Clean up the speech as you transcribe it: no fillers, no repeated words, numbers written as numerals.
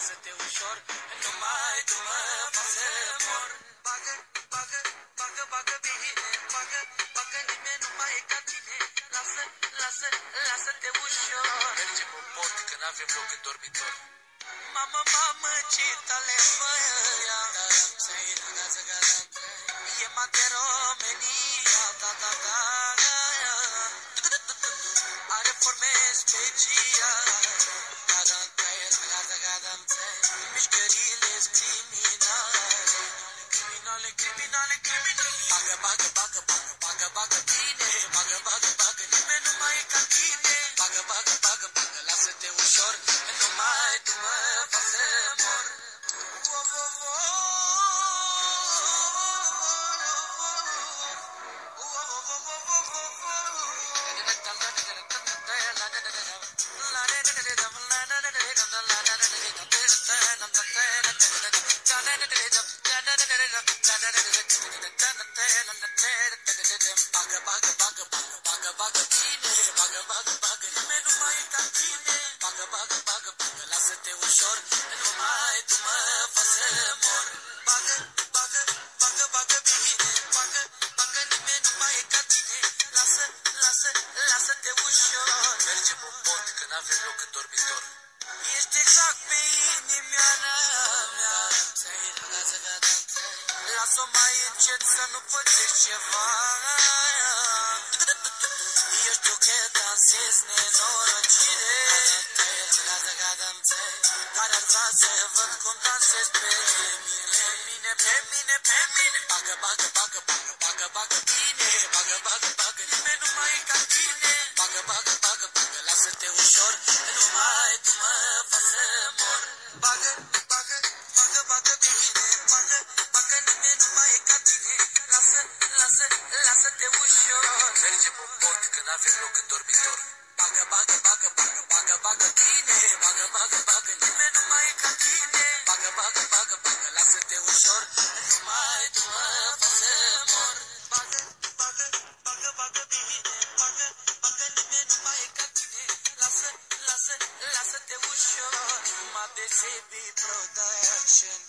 lasă-te ușor, numai tu mă faci să mor. Bagă, bagă, bagă, bagă bine, bagă, bagă, nimeni nu mai e ca tine. Lasă, lasă, lasă-te ușor. Mergem în port că n-avem loc în dormitor. Mamă, mamă, ce tale băia. E mate România, da, da, da. Are forme speciale. Mișcările-s criminale. Criminale, criminale, criminale. Bagă, bagă, bagă, bagă, bagă, bagă bine. Bagă, bagă, bagă, nimeni nu mai e ca tine. Bagă, bagă, bagă, bagă, lasă-te ușor. Numai tu mă faci să mor. Bagă, bagă, bagă, bagă, bagă, bagă bine. Bagă, bagă, bagă, nimeni nu mai e ca tine. Bagă, bagă, bagă, bagă, lasă-te ușor. Numai tu mă faci să mor. Bagă, bagă, bagă, bagă bine. Bagă, bagă, nimeni nu mai e ca tine. Lasă, lasă, lasă-te ușor. Mergem în port că n-avem loc în dormitor. Ești exact pe inimioara mea. Las-o mai încet să nu pățești ceva. Eu știu că dansezi nenorocire, care ar vrea să văd cum dansezi pe mine. Pe mine, pe mine. Bagă, bagă, bagă, bagă, bagă, bagă bine. Bagă, bagă, bagă, nimeni nu mai e ca tine. Bagă, bagă, bagă, bagă, lasă-te ușor. Numai tu mă faci să mor. Bagă, bagă, bagă, bagă bine. Bagă, bagă, nimeni nu mai e ca tine. Lasă, lasă, lasă-te ușor. Mergem în port că n-avem loc în dormitor. Bagă, bagă, bagă, bagă, bagă, bagă bine. Bagă, bagă, bagă, nimeni nu mai e ca tine. Bagă, bagă, bagă, bagă, lasă-te ușor. Numai tu mă faci să mor. Bagă, bagă, bagă, bagă bine. Bagă, bagă, nimeni nu mai e ca tine. Lasă, lasă, lasă-te ușor. Numai de Zebi Production.